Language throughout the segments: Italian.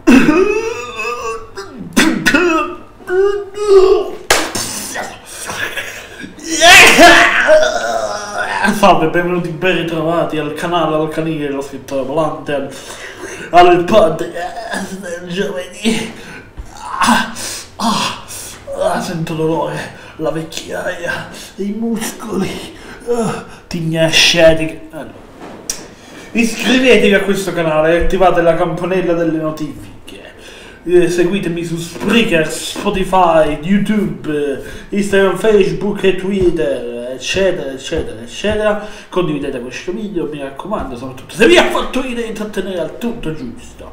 Salve, benvenuti, ben ritrovati al canale Alcanile, lo scrittore volante, al podcast del giovedì. Sento dolore, la vecchiaia, i muscoli, tigna scetica. Iscrivetevi a questo canale e attivate la campanella delle notifiche. Seguitemi su Spreaker, Spotify, YouTube, Instagram, Facebook e Twitter, eccetera, eccetera, eccetera. Condividete questo video, mi raccomando, soprattutto se vi ha fatto ridere e intrattenere al tutto giusto.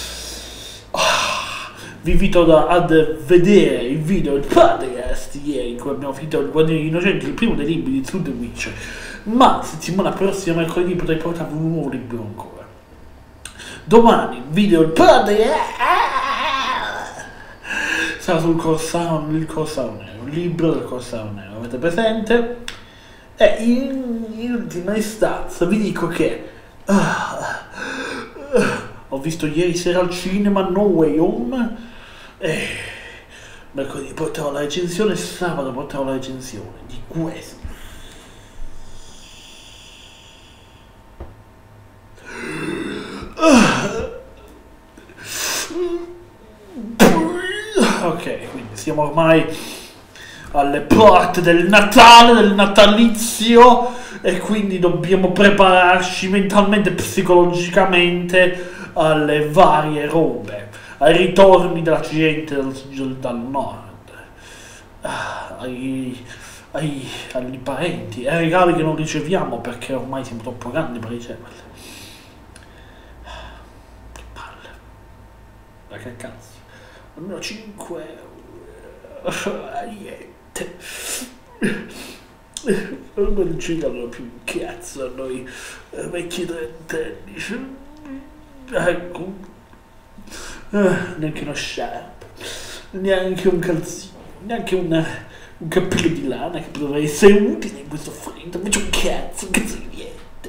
Vi invito ad vedere il video, il podcast ieri in cui abbiamo finito Il Guardiano Innocenti, il primo dei libri di The Witcher. Ma settimana prossima, mercoledì, potrei portarvi un nuovo libro ancora. Domani video il podcast sarà sul Corsaro, il Corsaro Nero, il libro del Corsaro Nero, avete presente? E in ultima istanza vi dico che ho visto ieri sera al cinema No Way Home e mercoledì porterò la recensione, sabato porterò la recensione di questo. Ok, quindi siamo ormai alle porte del Natale, del natalizio, e quindi dobbiamo prepararci mentalmente e psicologicamente alle varie robe, ai ritorni della gente dal nord, agli parenti, ai regali che non riceviamo perché ormai siamo troppo grandi per riceverli. Che palle, ma che cazzo, almeno 5 euro, niente, non ci danno più un cazzo a noi vecchi trentenni, ecco, neanche uno sciarp, neanche un calzino, neanche un cappello di lana che potrebbe essere utile in questo freddo, invece un cazzo di niente.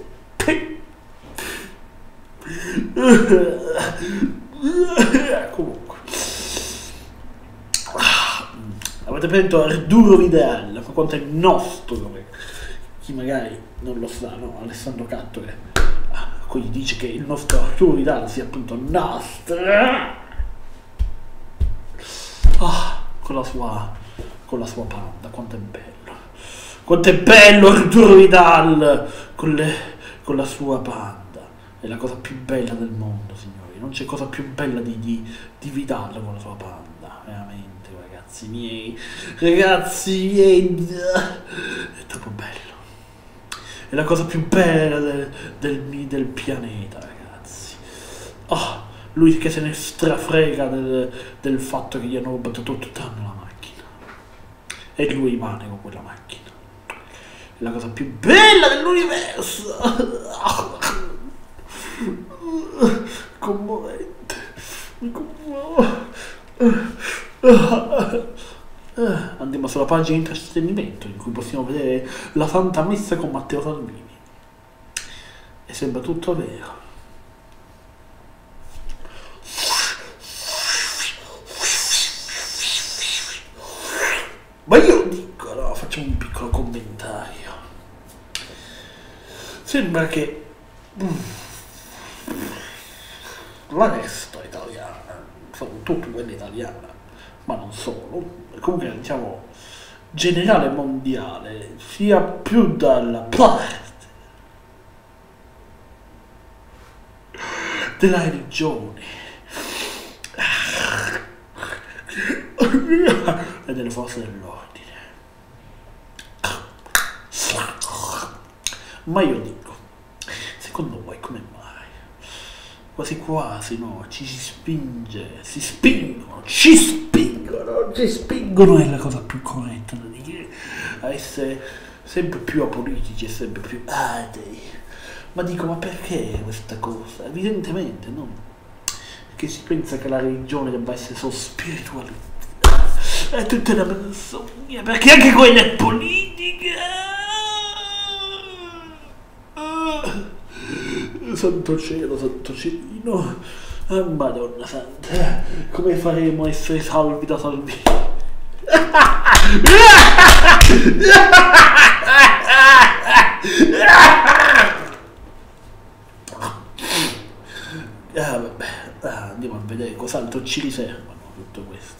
Comunque, avete presente Arturo Vidal, ma quanto è nostro, chi magari non lo sa, no? Alessandro Catto che quindi dice che il nostro Arturo Vidal sia appunto nostro, con la sua panda, quanto è bello Arturo Vidal con la sua panda, è la cosa più bella del mondo, signori, non c'è cosa più bella di Vidal con la sua panda, veramente. Ragazzi miei, è troppo bello, è la cosa più bella del pianeta, ragazzi. Lui che se ne strafrega del fatto che gli hanno rubato tutto l'anno la macchina e lui rimane con quella macchina, è la cosa più bella dell'universo. Commovente, mi commuovo. Andiamo sulla pagina di intrattenimento in cui possiamo vedere la Santa Messa con Matteo Salvini e sembra tutto vero. Ma io dico, no, facciamo un piccolo commentario. Sembra che la destra italiana, soprattutto quella italiana, ma non solo, comunque diciamo generale mondiale, sia più dalla parte della religione e delle forze dell'ordine. Ma io dico, secondo voi come mai? Quasi quasi, no, ci si spingono, è la cosa più corretta da dire, a essere sempre più apolitici e sempre più atei. Ma dico, ma perché questa cosa? Evidentemente, no? Perché si pensa che la religione debba essere solo spiritualizzata, è tutta una menzogna, perché anche quella è politica. Santo cielo, santo cielino, Madonna santa, come faremo a essere salvi da salvi? Vabbè, andiamo a vedere cos'altro ci riservano tutto questo.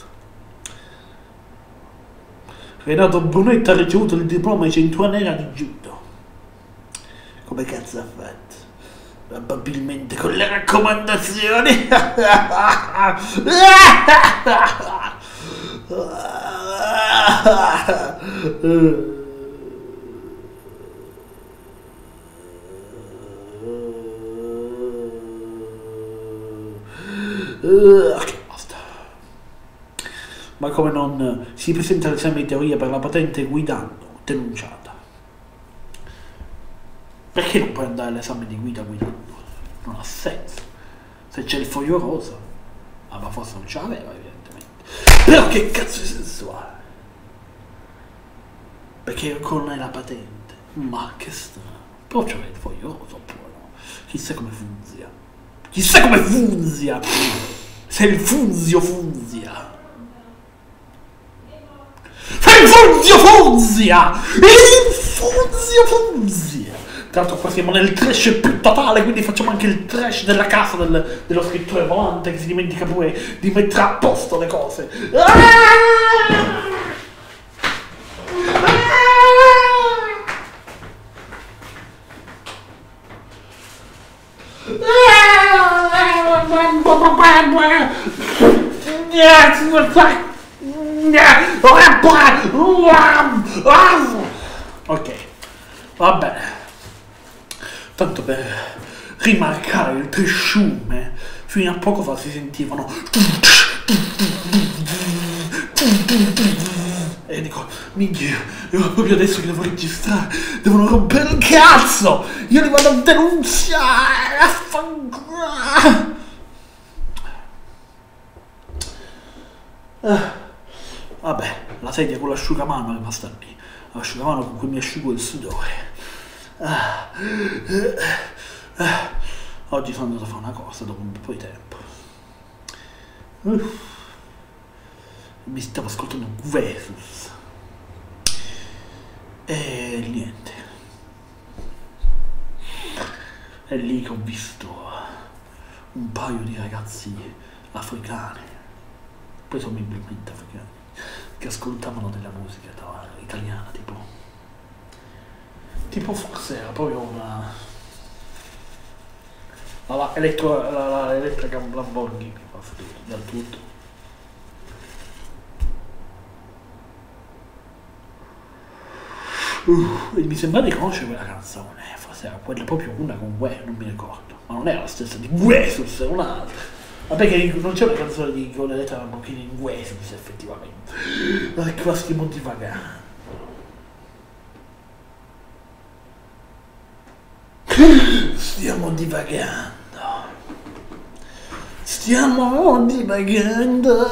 Renato Brunetta ha ricevuto il diploma di cintura nera di judo. Come cazzo ha fatto? Probabilmente con le raccomandazioni. Ok, basta. Ma come non si presenta all'esame di teoria per la patente guidando, denunciata. Perché non puoi andare all'esame di guida guidando? Non ha senso. Se c'è il foglio rosa, ma forse non ce l'aveva evidentemente. Però che cazzo di sensuale? Perché ancora non hai la patente. Ma che strano. Però c'aveva il foglio rosa oppure no? Chissà come funzia. Chissà come funzia. Se il funzio funzia. Se il funzio funzia. Il funzio funzia. Tra l'altro qua siamo nel trash più totale, quindi facciamo anche il trash della casa dello scrittore volante che si dimentica pure di mettere a posto le cose. Ok, va bene. Tanto per rimarcare il tresciume, fino a poco fa si sentivano. E dico, minchia, io proprio adesso che devo registrare, devono rompere il cazzo! Io li vado a denunziare! Vabbè, la sedia con l'asciugamano è rimasta lì. L'asciugamano con cui mi asciugo il sudore. Oggi sono andato a fare una cosa dopo un po' di tempo. Mi stavo ascoltando Versus e niente, è lì che ho visto un paio di ragazzi africani, presumibilmente africani, che ascoltavano della musica italiana, tipo forse era proprio una la elettrica Lamborghini dal tutto. E mi sembra di conoscere quella canzone, forse era quella proprio una con Gue, non mi ricordo, ma non era la stessa di Guesus, era un'altra. Vabbè che non c'è una canzone di con l'elettrica Lamborghini in Guesus effettivamente, ma qua stiamo divagando. Stiamo divagando.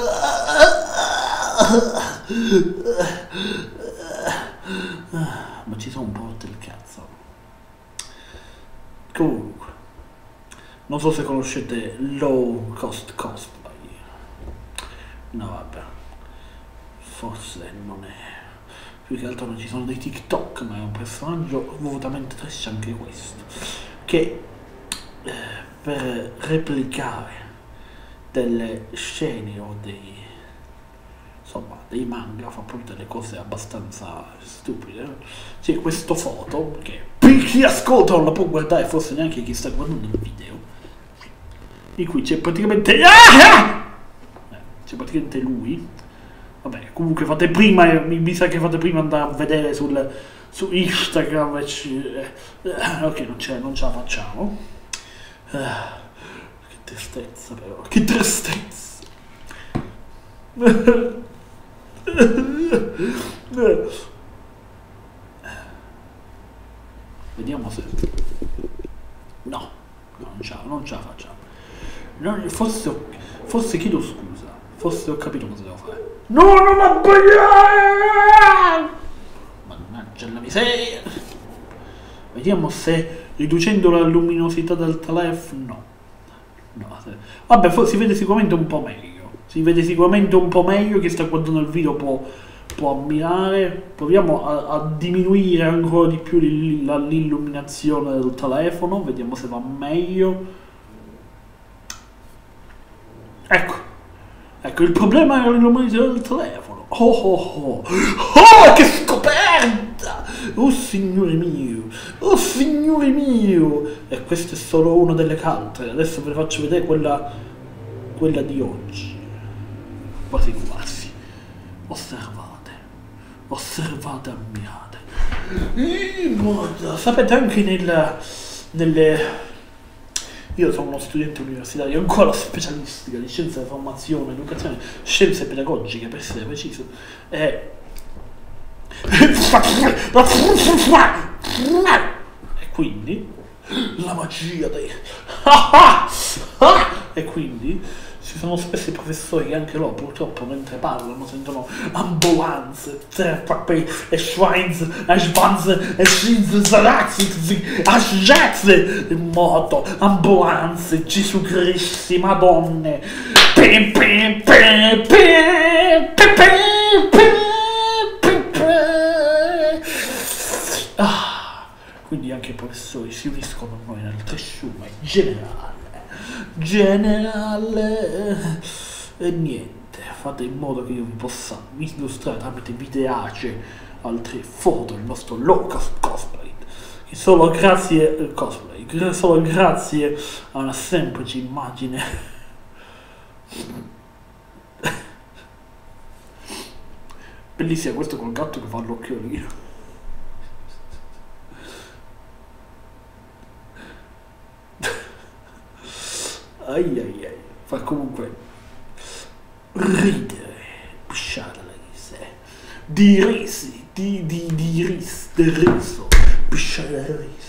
Ma ci sono un po' del cazzo. Comunque, non so se conoscete Low Cost Cosplay. No vabbè, forse non è. Più che altro non ci sono dei TikTok, ma è un personaggio volutamente trash anche questo, che per replicare delle scene o dei manga fa proprio delle cose abbastanza stupide. C'è questa foto che per chi ascolta non la può guardare, forse neanche chi sta guardando il video, in cui c'è praticamente lui. Vabbè, comunque fate prima, mi sa che fate prima andare a vedere su Instagram. Ok, non ce la facciamo. Che tristezza però, che tristezza. Vediamo se no, non ce la facciamo. Forse chiedo scusa, forse ho capito cosa devo fare. No, non abbagliare! Mannaggia la miseria. Vediamo se riducendo la luminosità del telefono. No, vabbè, si vede sicuramente un po' meglio. Si vede sicuramente un po' meglio. Chi sta guardando il video può ammirare. Proviamo a diminuire ancora di più l'illuminazione del telefono. Vediamo se va meglio. Ecco, il problema era l'illuminazione del telefono. Oh, che scoperta! Oh signore mio! Oh signore mio! E questa è solo una delle altre. Adesso ve ne faccio vedere quella di oggi. Quasi quasi. Osservate, ammirate. Guarda, sapete anche nelle... Io sono uno studente universitario, ancora specialistica di scienze della formazione, educazione, scienze pedagogiche per essere preciso. E quindi la magia dei... E quindi ci sono spesso i professori che anche loro purtroppo mentre parlano sentono ambulanze, zerpapi e schweins e schwanz e schinz asciazze in moto, ambulanze, Gesù Cristi, Madonne, quindi anche i professori si uniscono a noi nel tresciume generale e niente, fate in modo che io vi possa illustrare tramite videace altre foto il nostro low cost cosplay, che solo grazie a una semplice immagine bellissima. Questo col gatto che fa l'occhiolino. Ai, fa comunque ridere, pisciare la risa, di risi, del riso, pisciare il riso.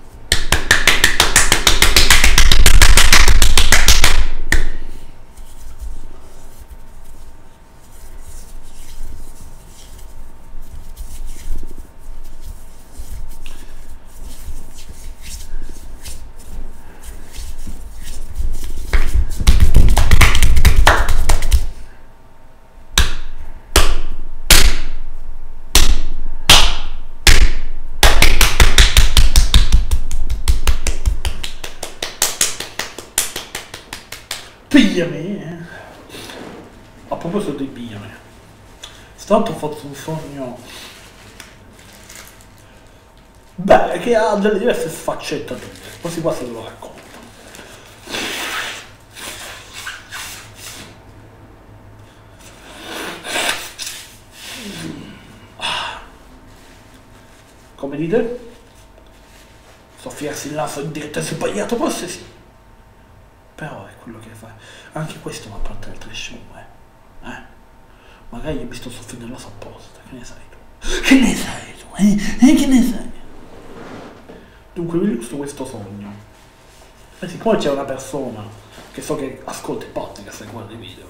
Pigliami. A proposito di pigliami, stato ho fatto un sogno che ha delle diverse sfaccettature, quasi quasi ve lo racconto. Come dite? Soffiarsi il naso in diretta sbagliato, forse sì. Però è quello che fa. Anche questo fa parte del tresciume. Magari io mi sto soffiando il naso apposta. Che ne sai tu? Che ne sai tu? Che ne sai? Dunque vi illustro questo sogno. E siccome c'è una persona che so che ascolta i podcast e guarda i video,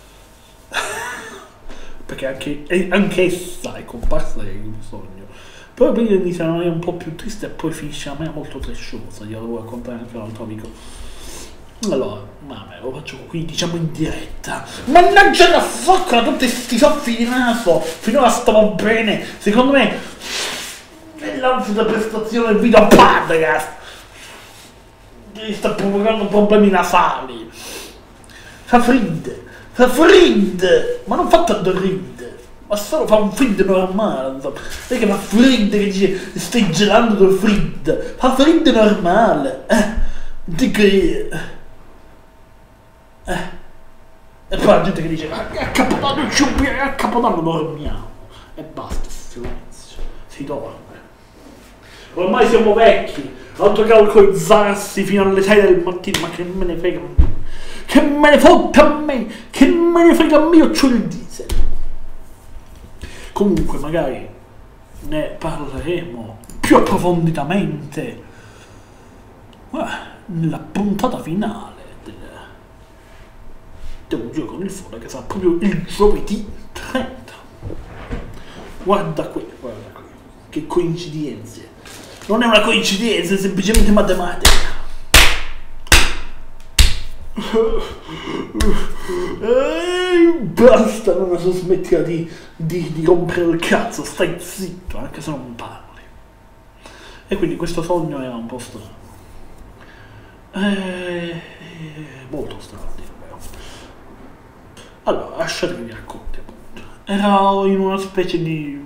perché anche essa è comparsa in un sogno, però per iniziare una maniera un po' più triste e poi finisce a me molto trasciosa. Glielo devo raccontare anche a un altro amico. Allora, vabbè, lo faccio qui, diciamo in diretta. Mannaggia la focca, tutti sti soffi di naso. Finora stavo bene. Secondo me, nell'ansia della prestazione del video podcast mi sta provocando problemi nasali. Fa freddo, ma non fa tanto freddo, ma solo fa un freddo normale, insomma. Non è che fa freddo che dice stai gelando del freddo. Fa freddo normale, dico io. E poi la gente che dice a Capodanno dormiamo e basta, silenzio, si dorme. Ormai siamo vecchi, altro che alcolizzarsi fino alle 6 del mattino, ma che me ne frega a me, che me ne fotte a me, che me ne frega a me, io c'ho il diesel. Comunque magari ne parleremo più approfonditamente nella puntata finale del gioco con il fuoco, che sarà proprio il giovedì 30. Guarda qui, che coincidenze. Non è una coincidenza, è semplicemente matematica. Basta, non so, smettila di rompere il cazzo, stai zitto, anche se non parli. E quindi questo sogno era un po' strano. Molto strano, davvero. Allora, lasciate che vi racconti, appunto. Ero in una specie di...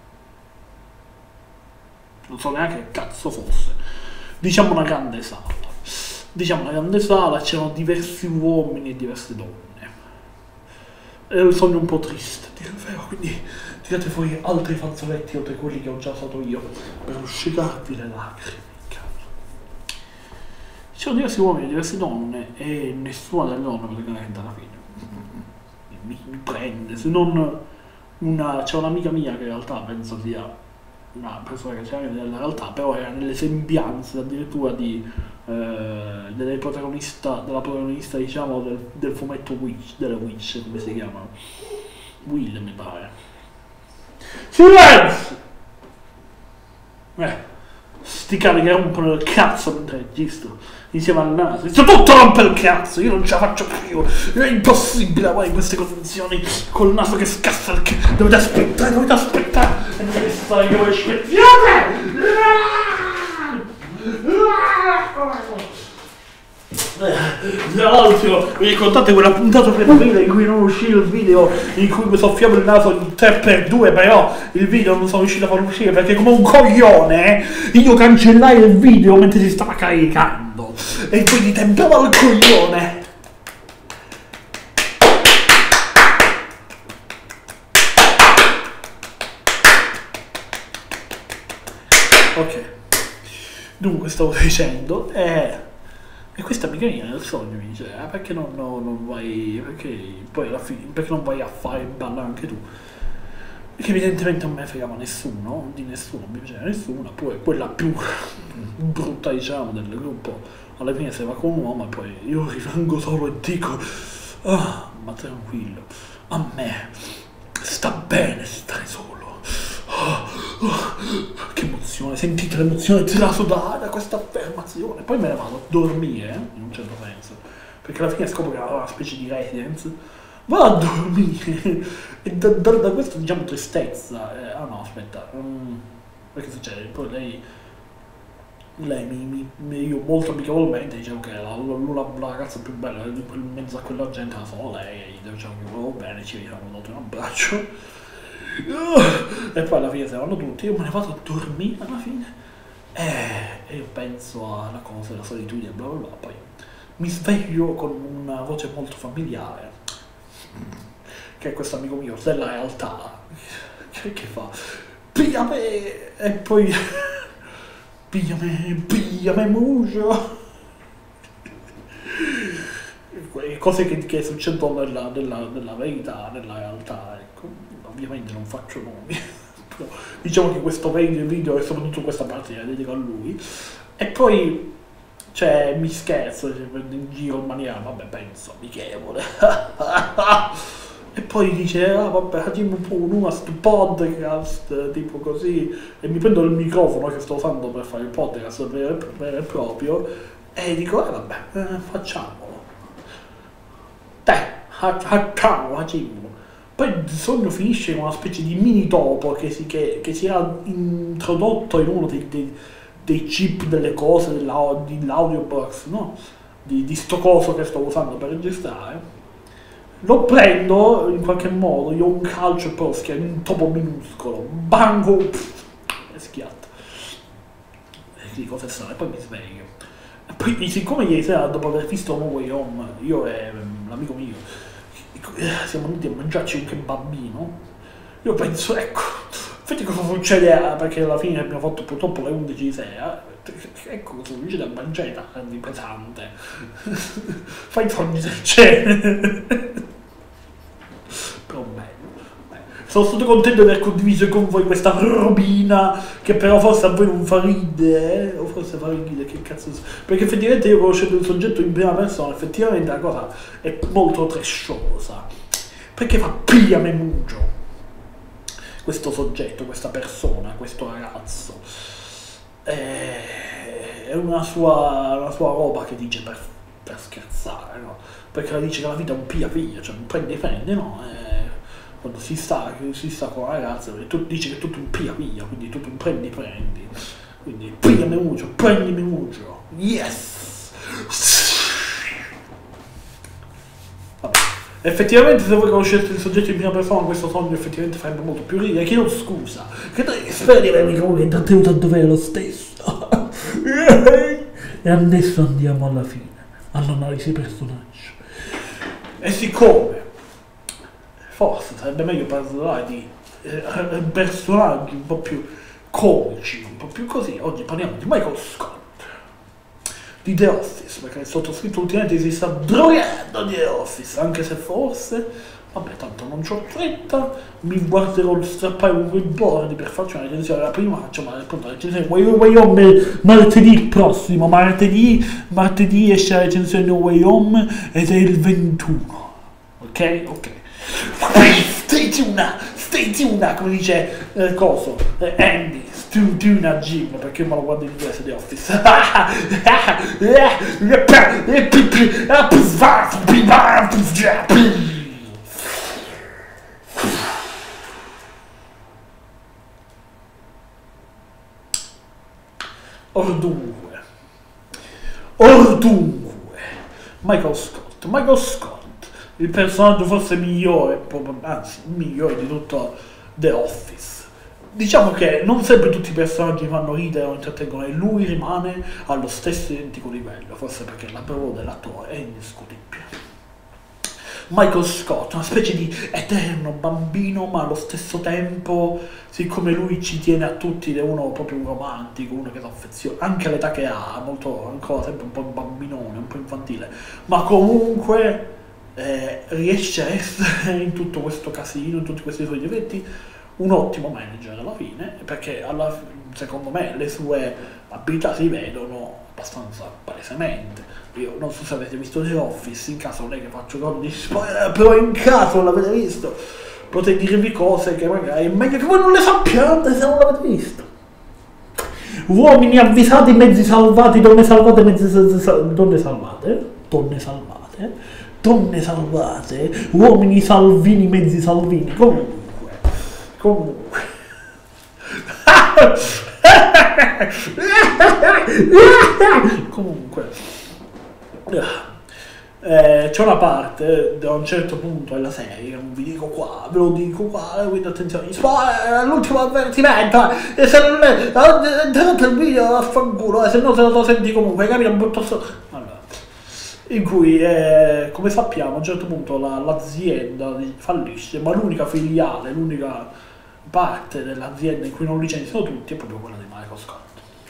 non so neanche che cazzo fosse. Diciamo una grande sala. C'erano diversi uomini e diverse donne. Era un sogno un po' triste, dire il vero, quindi tirate fuori altri fazzoletti oltre quelli che ho già usato io per asciugarvi le lacrime. C'erano diversi uomini e diverse donne e nessuna delle donne praticamente alla fine mi prende, se non c'è un'amica mia che in realtà penso sia una persona che c'era nella realtà, però era nelle sembianze addirittura della protagonista diciamo del fumetto Witch, delle Witch, come si chiamano? Will, mi pare. Silenzio! Sti cani che rompono il cazzo mentre registro insieme al naso, tutto rompe il cazzo, io non ce la faccio più, è impossibile in queste condizioni col naso che scassa il cazzo, dovete aspettare e non deve stare che voi scherziate. Tra l'altro vi ricordate quella puntata per aprile in cui non uscì il video in cui mi soffiavo il naso in 3x2, però il video non sono riuscito a farlo uscire perché come un coglione io cancellai il video mentre si stava caricando e quindi temprava il coglione. Ok, dunque stavo dicendo e questa amica mia nel sogno mi dice perché non vai, perché poi alla fine, perché non vai a fare il ballo anche tu? Perché evidentemente non me ne fregava nessuno, di nessuno, non mi piaceva nessuno, poi quella più brutta diciamo del gruppo alla fine se va con un uomo e poi io rimango solo e dico ma tranquillo, a me sta bene stare solo. Che emozione, sentite l'emozione tirato da questa affermazione. Poi me ne vado a dormire, in un certo senso, perché alla fine scopro che era una specie di residence. Vado a dormire e da questa diciamo tristezza. No, aspetta, perché succede? Poi lei io molto amichevolmente dicevo che la ragazza più bella in mezzo a quella gente era solo lei, e io dicevo che volevo bene, ci siamo dato un abbraccio. E poi alla fine se vanno tutti, io me ne vado a dormire alla fine e io penso alla cosa della solitudine bla bla bla, poi mi sveglio con una voce molto familiare che è questo amico mio della realtà che fa pigliami e poi pigliami muso, cose che succedono nella verità, nella realtà, ecco. Ovviamente non faccio nomi, però diciamo che questo video e soprattutto questa parte la dedico a lui. E poi cioè mi scherzo in giro in maniera vabbè penso amichevole e poi dice vabbè facciamo un po' uno sto podcast tipo così e mi prendo il microfono che sto usando per fare il podcast vero e proprio e dico vabbè facciamolo facciamolo. Poi il sogno finisce in una specie di mini topo che si era introdotto in uno dei chip delle cose dell'audiobox, no? Di sto coso che sto usando per registrare. Lo prendo in qualche modo, io ho un calcio e poi lo schiaccio, un topo minuscolo, banco e schiatto. E dico cosa è stato, e poi mi sveglio. E poi siccome ieri sera dopo aver visto No Way Home, io e l'amico mio siamo andati a mangiarci un kebabino, io penso ecco, infatti cosa succede perché alla fine abbiamo fatto purtroppo le 11 di sera, ecco cosa succede a mangiare tardi, pesante, fai sogni del genere, però bello. Sono stato contento di aver condiviso con voi questa robina che però forse a voi non fa ridere, o forse fa ridere, che cazzo so. Perché effettivamente io conoscendo il soggetto in prima persona, effettivamente la cosa è molto trasciosa. Perché fa pigliame muggio questo soggetto, questa persona, questo ragazzo. È una sua roba che dice per scherzare, no? Perché la dice che la vita è un pia via, cioè un prendi e prendi, no? Quando si sta con la ragazza, dice che è tutto un pia via, quindi tutto un prendi e prendi. Quindi pigliami mucho, prendimi mucho, yes! Vabbè. Effettivamente se voi conoscete il soggetto in prima persona questo sogno effettivamente farebbe molto più ridere. Chiedo scusa, che spero di avermi comunque intrattenuto a dovere lo stesso. E adesso andiamo alla fine, all'analisi personaggio. E siccome forse sarebbe meglio parlare di personaggi un po' più comici, un po' più così, oggi parliamo di Michael Scott, di The Office, perché il sottoscritto ultimamente si sta drogando di The Office, anche se forse, vabbè, tanto non c'ho fretta, mi guarderò strappare un ribordi per farci una recensione alla prima, ma appunto la recensione Way Home martedì prossimo, martedì esce la recensione di Way Home ed è il 21, ok? Ok. Stay tuned, come dice Andy, stay tuned a Jim, perché io me lo guardo in inglese The Office. Ordunque, Michael Scott, il personaggio forse migliore, anzi migliore di tutto The Office. Diciamo che non sempre tutti i personaggi fanno ridere o intrattengono e lui rimane allo stesso identico livello, forse perché la prova dell'attore è indiscutibile. Michael Scott, una specie di eterno bambino, ma allo stesso tempo, siccome lui ci tiene a tutti, è uno proprio un romantico, uno che si affeziona, anche all'età che ha, molto, ancora sempre un po' bambinone, un po' infantile, ma comunque riesce a essere in tutto questo casino, in tutti questi suoi difetti, un ottimo manager alla fine, perché secondo me le sue abilità si vedono abbastanza palesemente. Io non so se avete visto The Office, in caso non è che faccio gol di spoiler, però in caso l'avete visto potete dirvi cose che magari è meglio che voi non le sappiate se non l'avete visto. Uomini avvisati, mezzi salvati, donne salvate, donne salvate, uomini salvini, mezzi salvini, comunque. Comunque c'è una parte da un certo punto della serie, non vi dico qua, ve lo dico qua, quindi attenzione, l'ultimo avvertimento, e se non è interrotto il video affanculo, se no se lo senti comunque, capito? Allora, in cui come sappiamo a un certo punto l'azienda fallisce, ma l'unica filiale, l'unica parte dell'azienda in cui non licenziano tutti è proprio quella di Michael Scott.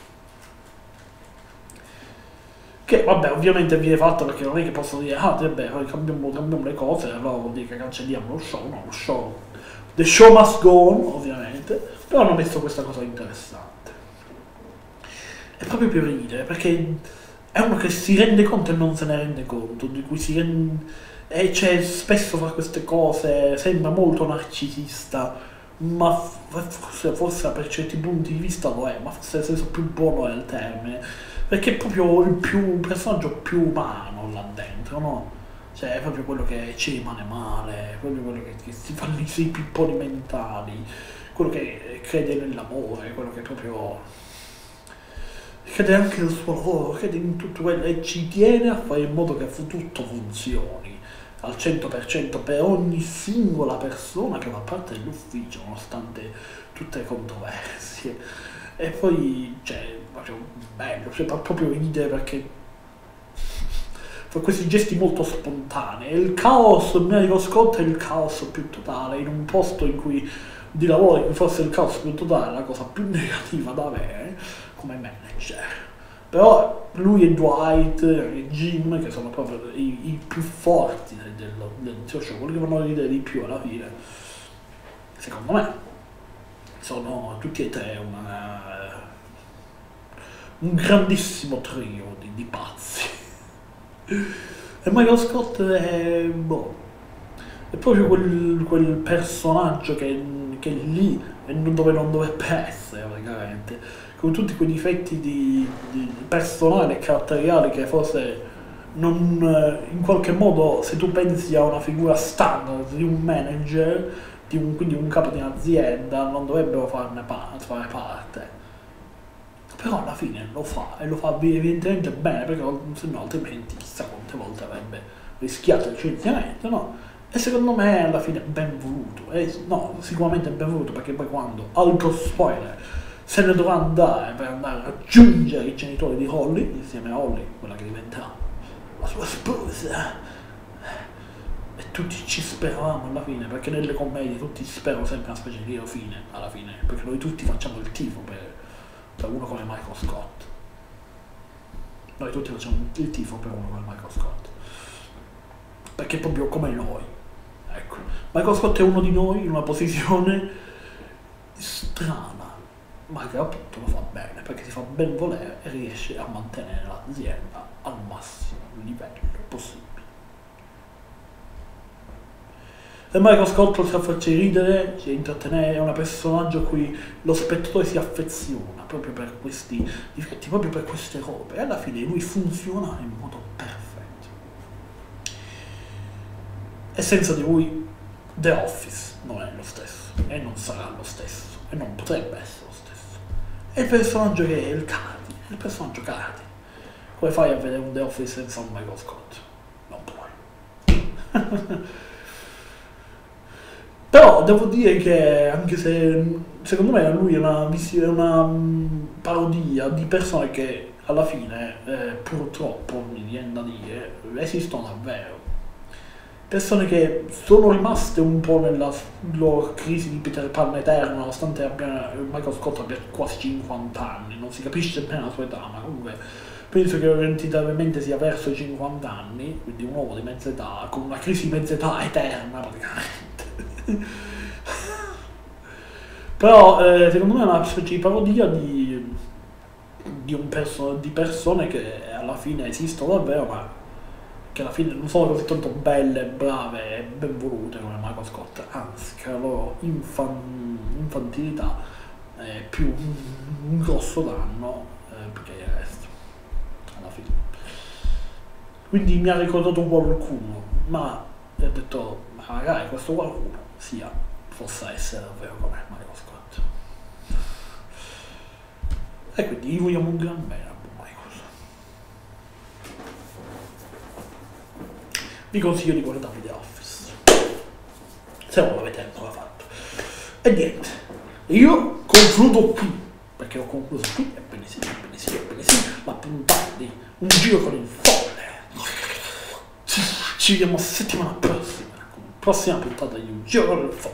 Che vabbè, ovviamente viene fatto perché non è che posso dire vabbè, cambiamo le cose, allora vuol dire che cancelliamo lo show, no, the show must go on, ovviamente, però hanno messo questa cosa interessante. È proprio per ridere, perché è uno che si rende conto e non se ne rende conto, di cui e cioè spesso fa queste cose, sembra molto narcisista, ma forse per certi punti di vista lo è, ma forse nel senso più buono è il termine, perché è proprio il personaggio più umano là dentro, no? Cioè è proprio quello che ci rimane male, proprio quello che si fa i pipponi mentali, quello che crede nell'amore, quello che proprio crede anche nel suo lavoro, crede in tutto quello e ci tiene a fare in modo che tutto funzioni al 100% per ogni singola persona che fa parte dell'ufficio, nonostante tutte le controversie. E poi, cioè, proprio bello, cioè, fa proprio ridere perché fa questi gesti molto spontanei. Il caos, Michael Scott è il caos più totale, in un posto in cui di lavoro in cui forse il caos più totale è la cosa più negativa da avere come manager. Però lui e Dwight e Jim, che sono proprio i più forti del show, quelli che vanno a ridere di più alla fine, secondo me, sono tutti e tre un grandissimo trio di pazzi. E Michael Scott è proprio quel personaggio che è lì e dove non dovrebbe essere, praticamente, con tutti quei difetti di personale e caratteriali che forse in qualche modo, se tu pensi a una figura standard di un manager, quindi un capo di un'azienda, non dovrebbero fare parte. Però alla fine lo fa, e lo fa evidentemente bene, perché se no altrimenti chissà quante volte avrebbe rischiato il licenziamento, no? E secondo me alla fine è ben voluto, no, sicuramente è ben voluto, perché poi quando, altro spoiler, se ne dovrà andare per andare a raggiungere i genitori di Holly, insieme a Holly, quella che diventerà la sua sposa, e tutti ci speravamo alla fine, perché nelle commedie tutti sperano sempre una specie di lieto fine alla fine, perché noi tutti facciamo il tifo per uno come Michael Scott. Noi tutti facciamo il tifo per uno come Michael Scott, perché è proprio come noi, ecco. Michael Scott è uno di noi in una posizione strana, ma che appunto lo fa bene, perché si fa ben volere e riesce a mantenere l'azienda al massimo livello possibile. E Michael Scott, oltre a farci ridere, ci intrattenere, è un personaggio a cui lo spettatore si affeziona proprio per questi difetti, proprio per queste robe, e alla fine lui funziona in modo perfetto. E senza di lui The Office non è lo stesso, e non sarà lo stesso, e non potrebbe essere lo stesso. È il personaggio che è il Cardi, è il personaggio Cardi. Come fai a vedere un The Office senza un Michael Scott? Non puoi. Però devo dire che, anche se secondo me lui è una parodia di persone che alla fine, purtroppo mi viene da dire, esistono davvero. Persone che sono rimaste un po' nella loro crisi di Peter Pan eterno, nonostante Michael Scott abbia quasi 50 anni, non si capisce bene la sua età, ma comunque penso che orientativamente sia verso i 50 anni, quindi un uomo di mezza età, con una crisi di mezza età eterna praticamente. Però secondo me è una specie di parodia di persone che alla fine esistono davvero, ma che alla fine non sono così tanto belle, brave e ben volute come Michael Scott, anzi che la loro infantilità è più un grosso danno perché il resto alla fine. Quindi mi ha ricordato qualcuno, ma ho detto magari questo qualcuno possa essere davvero come Michael Scott. E quindi gli vogliamo un gran bene a Michael. Vi consiglio di guardarvi The Office, se non l'avete ancora fatto. E niente, io concludo qui, perché ho concluso qui, ebbene sì, la puntata di Un Giro con il Folle. Ci vediamo settimana prossima. Prossima puntata di Un Giro con il Folle,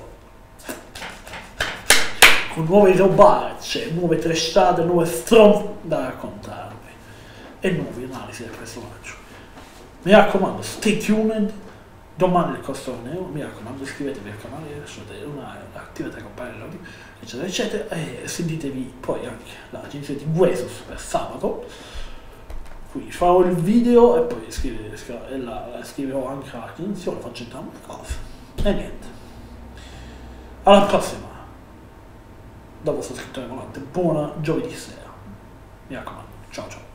con nuove robacce, nuove tresciate, nuove stronze da raccontarvi e nuove analisi del personaggio. Mi raccomando, stay tuned. Domani il Costoro Nero, mi raccomando, iscrivetevi al canale, attivate la campanella, eccetera eccetera, e sentitevi poi anche la recensione di Guesus per sabato. Qui farò il video e poi scriverò anche la recensione, faccio entrambe le cose. E niente. Alla prossima. Da vostro scrittore volante. Buona giovedì sera. Mi raccomando. Ciao ciao.